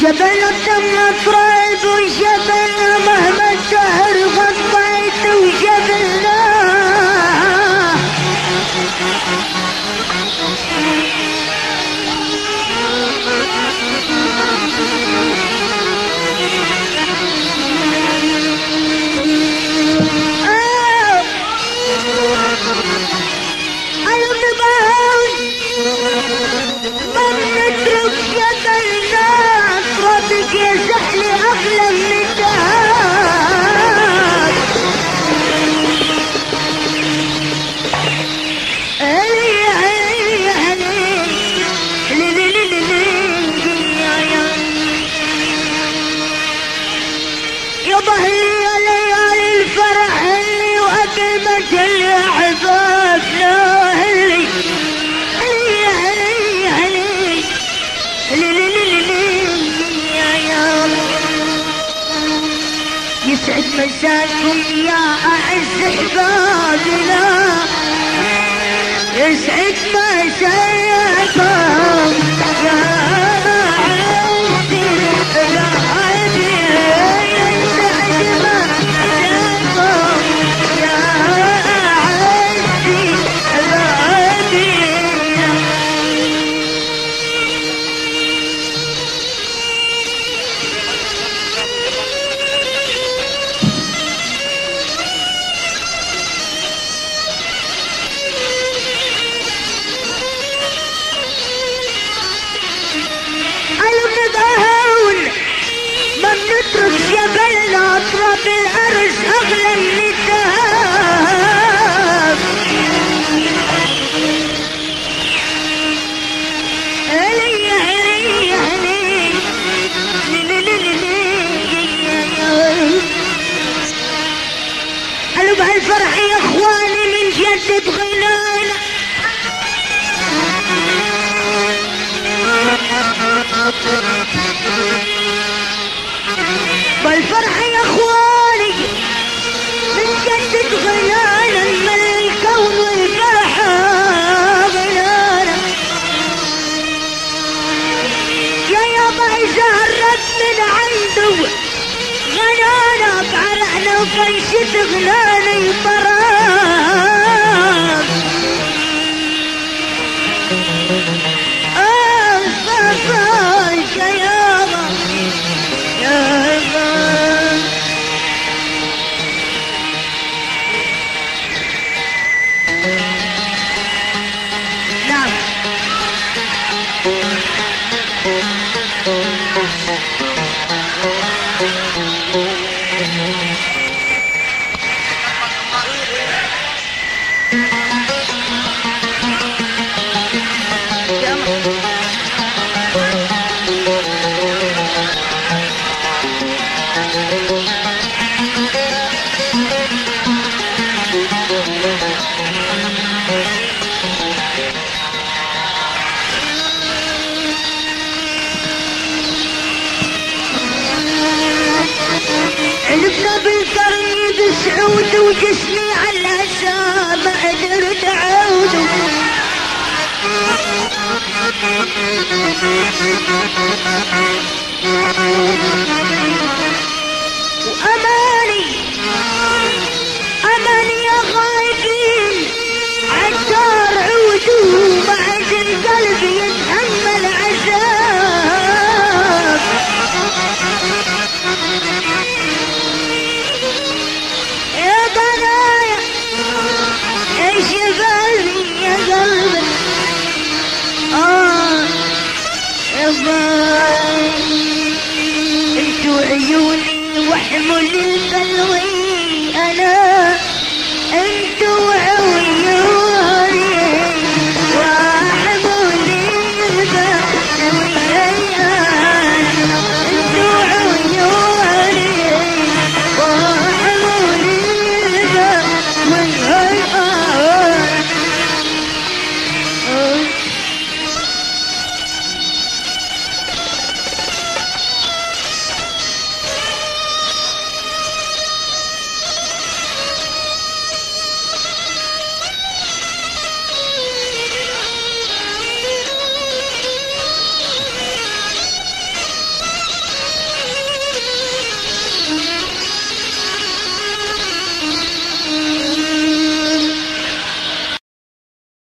جبل الدم طريب وجبل مهما الدهر غطيت وجبلنا يزحلي أغلى من الدهر هلي هلي هلي يابا هلي يا ليالي الفرح هلي وأقيمة الأحباب لا هلي هلي هلي هلي يسعد مساكم يا أعز احبابنا يسعد مساكم يا أعز احبابنا يسعد مساكم يا أعز احبابنا نترك جبلنا اطراب الارز اغلى من الذهب هلي هلي هلي قالوا بهالفرح يا اخواني من جد بغنانا بالفرح يا اخواني من جدد غنانا من الكون والفرح غنانا يا يابا اذا هرب من عنده غنانا بعرقنا وفنشد غنانا يطراق صفاش يا يابا نعم عرفنا بالقرن بسعود وجسمي على الهسا ما قدرت اعود واماني اماني يا غايبين عالدار عودوا بعد القلب يتحمل عذاب يا ضنايا يا شبابي يا قلبي يا باي انتو عيوني واحمل البلوى